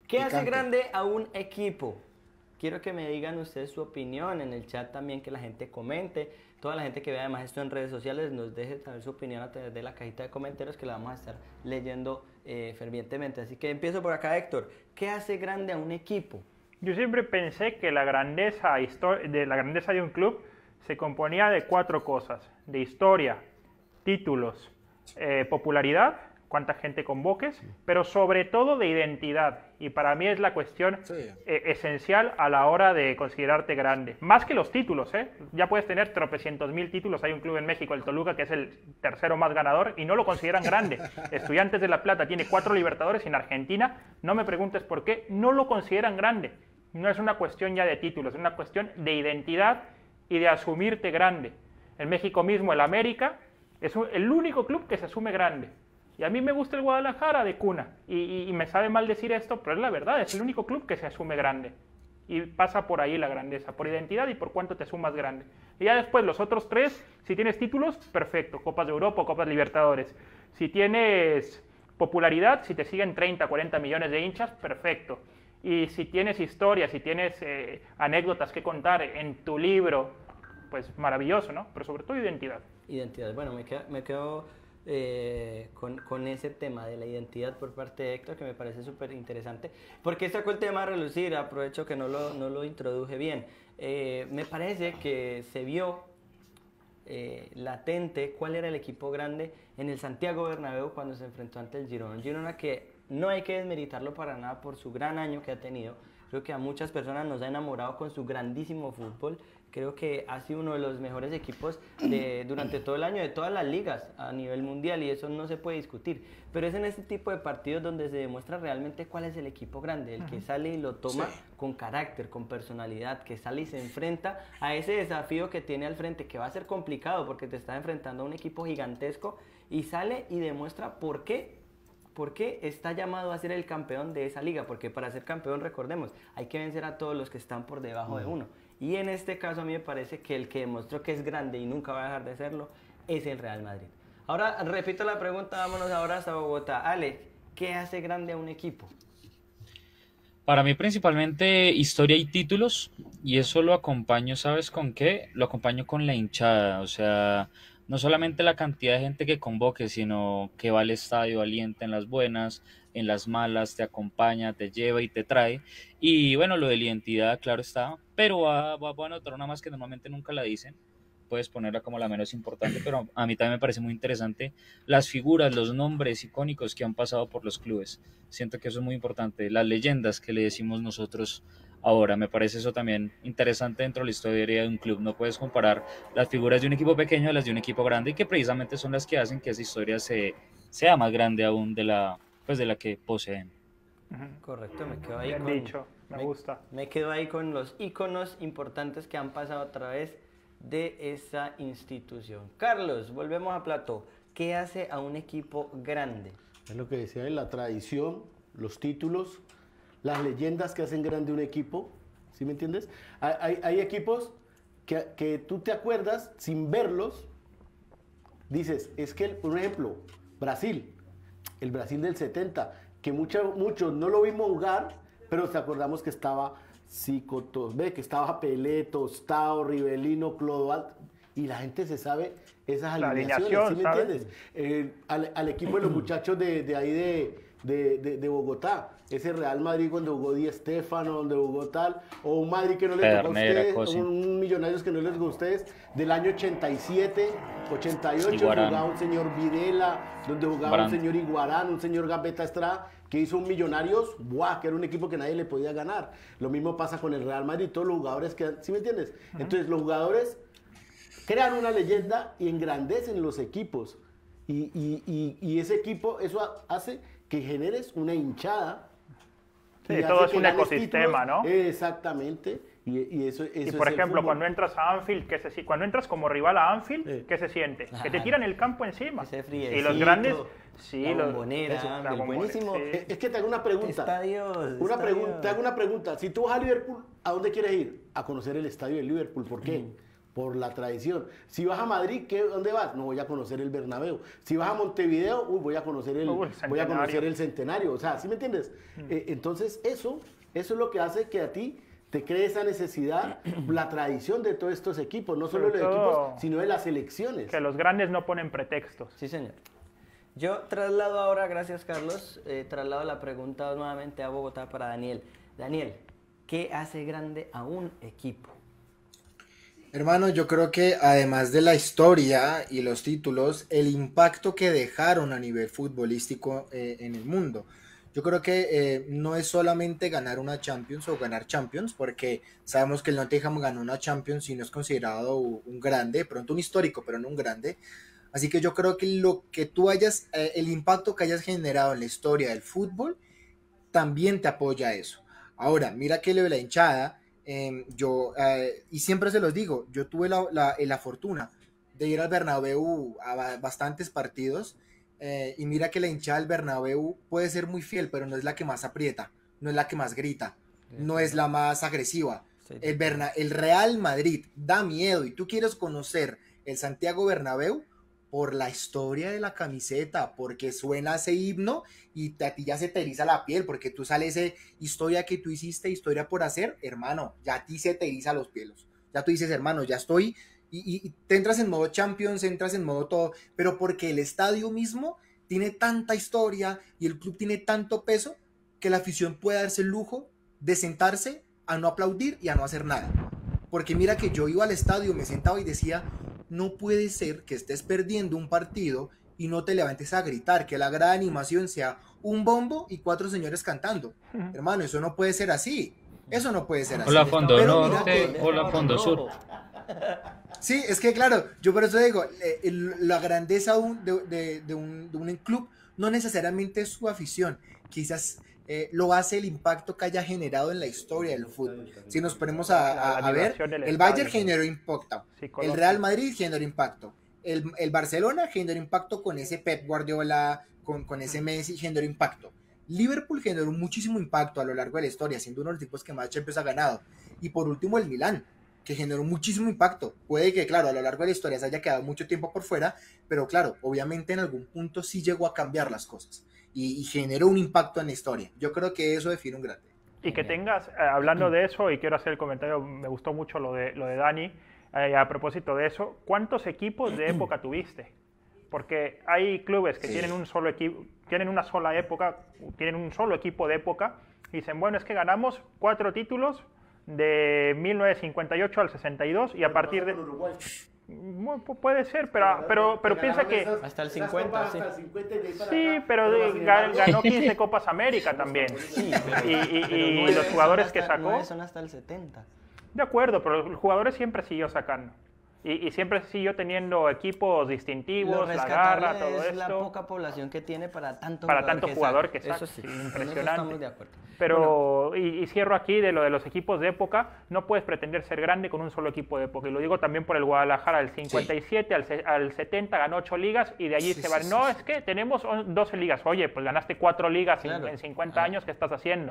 ¿Qué hace Picante. grande a un equipo? Quiero que me digan ustedes su opinión en el chat también, que la gente comente. Toda la gente que vea además esto en redes sociales nos deje saber su opinión a través de la cajita de comentarios que la vamos a estar leyendo fervientemente. Así que empiezo por acá, Héctor. ¿Qué hace grande a un equipo? Yo siempre pensé que la grandeza de un club se componía de 4 cosas: de historia, títulos, popularidad, cuánta gente convoques, pero sobre todo de identidad. Y para mí es la cuestión Sí. esencial a la hora de considerarte grande. Más que los títulos, ¿eh? Ya puedes tener tropecientos mil títulos. Hay un club en México, el Toluca, que es el tercero más ganador, y no lo consideran grande. Estudiantes de La Plata tiene 4 Libertadores, y en Argentina, no me preguntes por qué, no lo consideran grande. No es una cuestión ya de títulos, es una cuestión de identidad y de asumirte grande. En México mismo, el América es el único club que se asume grande. Y a mí me gusta el Guadalajara de cuna. Y me sabe mal decir esto, pero es la verdad, es el único club que se asume grande. Y pasa por ahí la grandeza, por identidad y por cuánto te asumas grande. Y ya después los otros 3, si tienes títulos, perfecto, Copas de Europa o Copas Libertadores. Si tienes popularidad, si te siguen 30, 40 millones de hinchas, perfecto. Y si tienes historia, si tienes anécdotas que contar en tu libro, pues maravilloso, ¿no? Pero sobre todo identidad. Identidad. Bueno, me quedo con ese tema de la identidad por parte de Héctor, que me parece súper interesante. ¿Por qué sacó el tema a relucir? Aprovecho que no lo introduje bien. Me parece que se vio latente cuál era el equipo grande en el Santiago Bernabéu cuando se enfrentó ante el Girona. Un Girona que no hay que desmeritarlo para nada por su gran año que ha tenido. Creo que a muchas personas nos ha enamorado con su grandísimo fútbol. Creo que ha sido uno de los mejores equipos durante todo el año de todas las ligas a nivel mundial, y eso no se puede discutir. Pero es en este tipo de partidos donde se demuestra realmente cuál es el equipo grande, el que sale y lo toma con carácter, con personalidad, que sale y se enfrenta a ese desafío que tiene al frente, que va a ser complicado porque te está enfrentando a un equipo gigantesco, y sale y demuestra por qué está llamado a ser el campeón de esa liga. Porque para ser campeón, recordemos, hay que vencer a todos los que están por debajo de uno. Y en este caso a mí me parece que el que demostró que es grande y nunca va a dejar de serlo es el Real Madrid. Ahora repito la pregunta, vámonos ahora hasta Bogotá. Ale, ¿qué hace grande a un equipo? Para mí principalmente historia y títulos, y eso lo acompaño, ¿sabes con qué? Lo acompaño con la hinchada, o sea, no solamente la cantidad de gente que convoque, sino que va al estadio, alienta en las buenas, en las malas, te acompaña, te lleva y te trae. Y bueno, lo de la identidad, claro está, pero va a notar una más que normalmente nunca la dicen. Puedes ponerla como la menos importante, pero a mí también me parece muy interesante las figuras, los nombres icónicos que han pasado por los clubes. Siento que eso es muy importante, las leyendas que le decimos nosotros ahora, me parece eso también interesante dentro de la historia de un club. No puedes comparar las figuras de un equipo pequeño a las de un equipo grande, y que precisamente son las que hacen que esa historia sea más grande aún de la que poseen. Correcto, me quedo ahí Bien dicho, me gusta. Me quedo ahí con los íconos importantes que han pasado a través de esa institución. Carlos, volvemos a Plató. ¿Qué hace a un equipo grande? Es lo que decía, la tradición, los títulos, las leyendas que hacen grande un equipo, ¿sí me entiendes? Hay equipos que tú te acuerdas sin verlos, dices, es que, por ejemplo, Brasil, el Brasil del 70, que muchos no lo vimos jugar, pero te acordamos que estaba Zico, que estaba Pelé, Tostao, Rivelino, Clodoaldo, y la gente se sabe esas La alineaciones, alineación, ¿sí me ¿sabes? entiendes? Al equipo de los muchachos de ahí de Bogotá, ese Real Madrid donde jugó Di Stéfano, donde jugó tal, o un Madrid que no les tocó a Pernera, ustedes, Cosi. un Millonarios que no les tocó a ustedes, del año 87, 88, Iguarán. jugaba un señor Videla, donde jugaba Brandt. un señor Iguarán, un señor Gambetta Estrada, que hizo un Millonarios, ¡buah!, que era un equipo que nadie le podía ganar. Lo mismo pasa con el Real Madrid, todos los jugadores que, ¿sí me entiendes? Entonces los jugadores crean una leyenda y engrandecen los equipos. Y ese equipo, eso hace que generes una hinchada. Sí, y todo hace es que un ganes ecosistema, títulos. ¿no? Exactamente. Y eso Y es por el ejemplo, fútbol. cuando entras a Anfield, cuando entras como rival a Anfield, Sí. ¿qué se siente? Que te Claro. tiran el campo encima. Ese Y friecito, los grandes, sí, la bombonera, eso, la el bombonera, buenísimo. sí. Es que te hago una pregunta. Estadios, Te hago estadios. una pregunta. Si tú vas a Liverpool, ¿a dónde quieres ir? A conocer el estadio de Liverpool. ¿Por qué? por la tradición. Si vas a Madrid, ¿dónde vas? No, voy a conocer el Bernabéu. Si vas a Montevideo, voy a conocer el Centenario. O sea, ¿sí me entiendes? Entonces, eso es lo que hace que a ti te cree esa necesidad, la tradición de todos estos equipos, no solo de los equipos, sino de las selecciones. Que los grandes no ponen pretextos. Sí, señor. Yo traslado ahora, gracias Carlos, traslado la pregunta nuevamente a Bogotá para Daniel. Daniel, ¿qué hace grande a un equipo? Hermano, yo creo que además de la historia y los títulos, el impacto que dejaron a nivel futbolístico en el mundo. Yo creo que no es solamente ganar una Champions o ganar Champions, porque sabemos que el Nottingham ganó una Champions y no es considerado un grande, de pronto un histórico, pero no un grande. Así que yo creo que lo que tú el impacto que hayas generado en la historia del fútbol, también te apoya a eso. Ahora, mira que lo de la hinchada, y siempre se los digo, yo tuve la fortuna de ir al Bernabéu a bastantes partidos, y mira que la hinchada del Bernabéu puede ser muy fiel, pero no es la que más aprieta, no es la que más grita, no es la más agresiva. El Real Madrid da miedo, y tú quieres conocer el Santiago Bernabéu por la historia de la camiseta, porque suena ese himno y a ti ya se te eriza la piel, porque tú sales historia que tú hiciste, historia por hacer, hermano, ya a ti se te eriza los pelos, ya tú dices, hermano, ya estoy, y te entras en modo Champions, entras en modo todo, pero porque el estadio mismo tiene tanta historia y el club tiene tanto peso que la afición puede darse el lujo de sentarse a no aplaudir y a no hacer nada. Porque mira que yo iba al estadio, me sentaba y decía, no puede ser que estés perdiendo un partido y no te levantes a gritar, que la gran animación sea un bombo y 4 señores cantando. Hermano, eso no puede ser así. Eso no puede ser así. Hola Fondo Norte, hola Fondo Sur. Sí, es que claro, yo por eso digo, la grandeza de un club no necesariamente es su afición, quizás lo hace el impacto que haya generado en la historia del fútbol. Si nos ponemos a ver, el Bayern generó impacto, el Real Madrid generó impacto, el Barcelona generó impacto con ese Pep Guardiola, con ese Messi generó impacto. Liverpool generó muchísimo impacto a lo largo de la historia, siendo uno de los equipos que más Champions ha ganado. Y por último el Milán, que generó muchísimo impacto. Puede que, claro, a lo largo de la historia se haya quedado mucho tiempo por fuera, pero claro, obviamente en algún punto sí llegó a cambiar las cosas y generó un impacto en la historia. Yo creo que eso define un grande. Y que tengas, hablando de eso, y quiero hacer el comentario, me gustó mucho lo de Dani, a propósito de eso, ¿cuántos equipos de época tuviste? Porque hay clubes que tienen un solo equipo, tienen una sola época, tienen un solo equipo de época, y dicen, bueno, es que ganamos 4 títulos de 1958 al 62 y a partir de... Bueno, puede ser, pero piensa que... Hasta el 50, sí. Sí, pero ganó 15 Copas América también. Sí, y los jugadores que sacó... 9 son hasta el 70. De acuerdo, pero los jugadores siempre siguió sacando. Y siempre siguió teniendo equipos distintivos, la garra, todo esto. Es la poca población que tiene para tanto jugador que saca. Eso sí, impresionante. Estamos de acuerdo. Pero, bueno. y cierro aquí de lo de los equipos de época, no puedes pretender ser grande con un solo equipo de época. Y lo digo también por el Guadalajara, del 57 al 70 ganó 8 ligas y de allí se van. No, es que tenemos 12 ligas. Oye, pues ganaste 4 ligas en 50 años, ¿qué estás haciendo?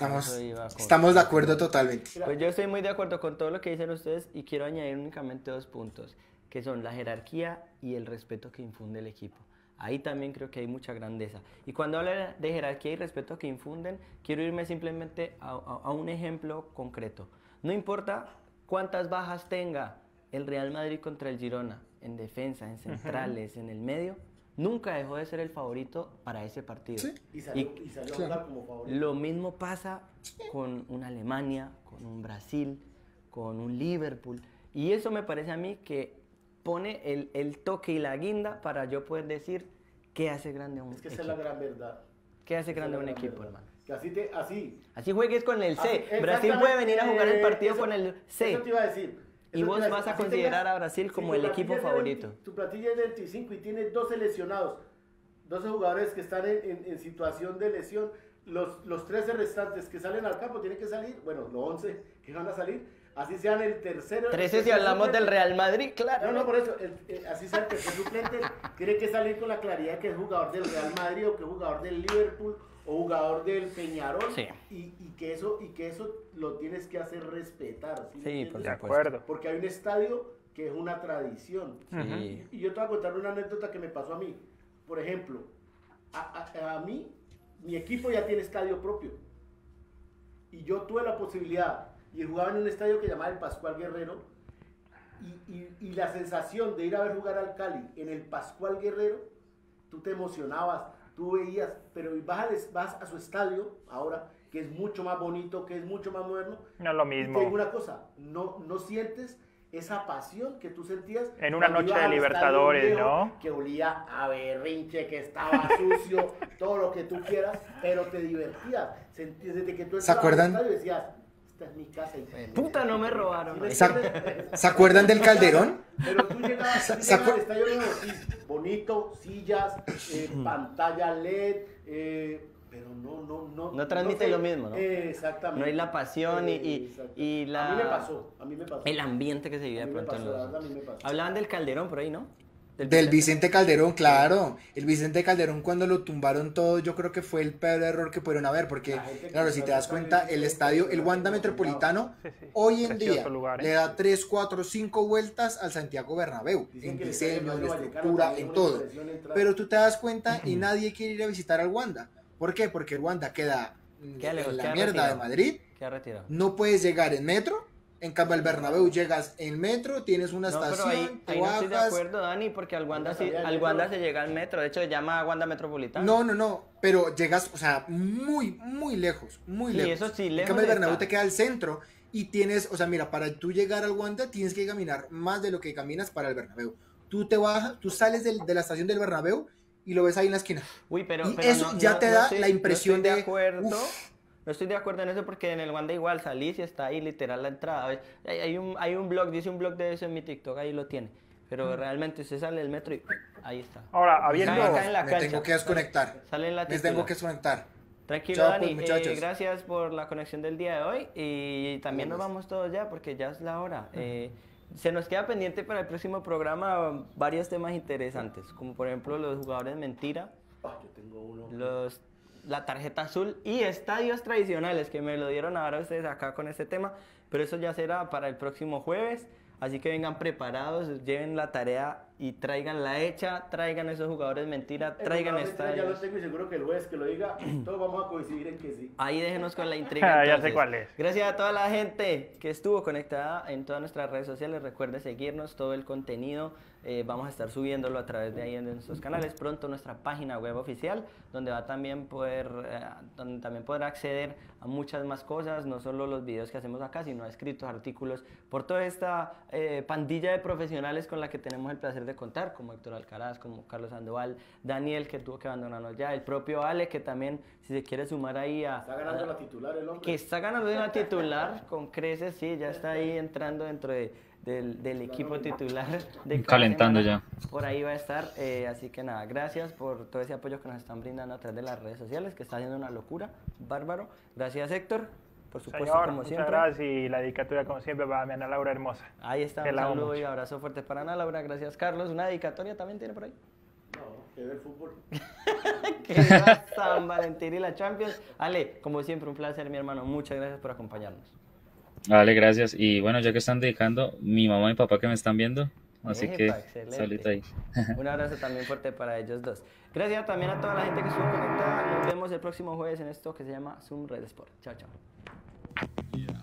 Estamos de acuerdo totalmente. Pues yo estoy muy de acuerdo con todo lo que dicen ustedes y quiero añadir únicamente 2 puntos, que son la jerarquía y el respeto que infunde el equipo. Ahí también creo que hay mucha grandeza. Y cuando hablo de jerarquía y respeto que infunden, quiero irme simplemente a un ejemplo concreto. No importa cuántas bajas tenga el Real Madrid contra el Girona, en defensa, en centrales, en el medio, nunca dejó de ser el favorito para ese partido. Sí. Y salió a jugar como favorito. Lo mismo pasa con una Alemania, con un Brasil, con un Liverpool. Y eso me parece a mí que pone el toque y la guinda para yo poder decir qué hace grande a un equipo. Es que esa es la gran verdad. ¿Qué hace grande a un equipo, hermano? Que así juegues con el C. Brasil puede venir a jugar el partido con el C. Eso te iba a decir. Y vos vas a considerar a Brasil como el equipo favorito. Tu plantilla es de 25 y tiene 12 lesionados. 12 jugadores que están en situación de lesión. Los 13 restantes que salen al campo tienen que salir. Bueno, los 11 que van a salir. Así sean el tercero. 13 si hablamos del Real Madrid, claro. No, por eso. Así sea el tercer suplente. Tiene que salir con la claridad que es jugador del Real Madrid o que es jugador del Liverpool o jugador del Peñarol. Sí. Y que eso lo tienes que hacer respetar. Sí, por de acuerdo. Porque hay un estadio que es una tradición. Sí. Y yo te voy a contar una anécdota que me pasó a mí. Por ejemplo, a mí, mi equipo ya tiene estadio propio. Y yo tuve la posibilidad, y jugaba en un estadio que llamaba el Pascual Guerrero, y la sensación de ir a ver jugar al Cali en el Pascual Guerrero, tú te emocionabas, tú veías, pero vas a su estadio ahora, que es mucho más bonito, que es mucho más moderno. No es lo Y te mismo. digo una cosa, no sientes esa pasión que tú sentías En una cuando noche ibas de al estadio Libertadores, viejo, ¿no? que olía a berrinche, que estaba sucio, todo lo que tú quieras, pero te divertías. Desde que tú ¿Se entrabas acuerdan? al estadio decías, esta es mi casa. Puta, no me robaron. ¿Sí me ¿Se, entiendes? ¿se acuerdan del Calderón? Pero tú llegabas al estadio nuevo, sí, bonito, sillas, pantalla LED, pero no. No transmite sé. lo mismo, ¿no? Exactamente. No hay la pasión Exacto. y la... A mí me pasó. El ambiente que se vive A de mí me pronto en pasó, la los... verdad, a mí me pasó. Hablaban del Calderón por ahí, ¿no? Del Vicente Calderón, claro. El Vicente Calderón cuando lo tumbaron todo, yo creo que fue el peor error que pudieron haber, porque, La gente claro, que si no te das sabe cuenta, bien el qué estadio, es, el Wanda no Metropolitano, Sí, sí. hoy en Precioso día lugar, ¿eh? le da 3, 4, 5 vueltas al Santiago Bernabéu, Dicen en que el diseño, en estadio Vallecano estructura, también en es una todo. impresión entrar. Pero tú te das cuenta y nadie quiere ir a visitar al Wanda. ¿Por qué? Porque el Wanda queda Queda lejos, en la queda mierda retirado. de Madrid, Queda retirado. no puedes llegar en metro. En cambio, al Bernabéu llegas en metro, tienes una No, pero estación, te ahí no estoy de bajas. acuerdo, Dani, porque al Wanda, Salida del al metro. Wanda se llega al metro. De hecho, se llama Wanda Metropolitano. No, pero llegas, o sea, muy lejos, muy Sí, lejos. eso sí, En lejos cambio, el Bernabéu está. te queda al centro y tienes, o sea, mira, para tú llegar al Wanda tienes que caminar más de lo que caminas para el Bernabéu. Tú te bajas, tú sales de la estación del Bernabéu y lo ves ahí en la esquina. Uy, pero Y eso ya te da la impresión no estoy de, de acuerdo. uf. No estoy de acuerdo en eso porque en el Wanda igual salís y está ahí literal la entrada. Hay un blog, dice un blog de eso en mi TikTok, ahí lo tiene. Pero realmente usted sale del metro y ahí está. Ahora, habiendo... Acá en la Me cancha. tengo que desconectar. Sale en la Me titular. tengo que desconectar. Tranquilo, Chao, Dani. pues, muchachos. Gracias por la conexión del día de hoy. Y también nos vamos todos ya porque ya es la hora. Se nos queda pendiente para el próximo programa varios temas interesantes, como por ejemplo los jugadores mentira, Yo tengo uno. la tarjeta azul y estadios tradicionales, que me lo dieron ahora ustedes acá con este tema, pero eso ya será para el próximo jueves. Así que vengan preparados, lleven la tarea y tráiganla hecha, traigan esos jugadores mentira, traigan Ya lo estadios. tengo y seguro que el juez que lo diga, todos vamos a coincidir en que sí. Ahí déjenos con la intriga. Ya sé entonces. cuál es. Gracias a toda la gente que estuvo conectada en todas nuestras redes sociales. Recuerde seguirnos, todo el contenido. Vamos a estar subiéndolo a través de ahí en nuestros canales. Pronto nuestra página web oficial, donde va también donde también podrá acceder a muchas más cosas, no solo los videos que hacemos acá, sino a escritos, artículos, por toda esta pandilla de profesionales con la que tenemos el placer de contar, como Héctor Alcaraz, como Carlos Sandoval, Daniel, que tuvo que abandonarnos ya, el propio Ale, que también, si se quiere sumar ahí Está ganando la titular el hombre. que está ganando de una titular con creces, sí, ya está ahí entrando dentro del equipo titular. De cada Calentando semana. ya. Por ahí va a estar, así que nada, gracias por todo ese apoyo que nos están brindando a través de las redes sociales, que está haciendo una locura, bárbaro. Gracias, Héctor, por supuesto, Señor, como muchas siempre. gracias y la dedicatura como siempre para mi Ana Laura hermosa. Ahí está, Que un la amo saludo y mucho. abrazo fuerte para Ana Laura, gracias Carlos. ¿Una dedicatoria también tiene por ahí? No, que ve el fútbol. Que viva San Valentín y la Champions. Ale, como siempre, un placer, mi hermano, muchas gracias por acompañarnos. Vale, gracias. Y bueno, ya que están dedicando, mi mamá y mi papá que me están viendo, así que Epa, excelente. saludita ahí. Un abrazo también fuerte para ellos dos. Gracias también a toda la gente que estuvo conectada. Nos vemos el próximo jueves en esto que se llama Zoom Red Sport. Chao, chao.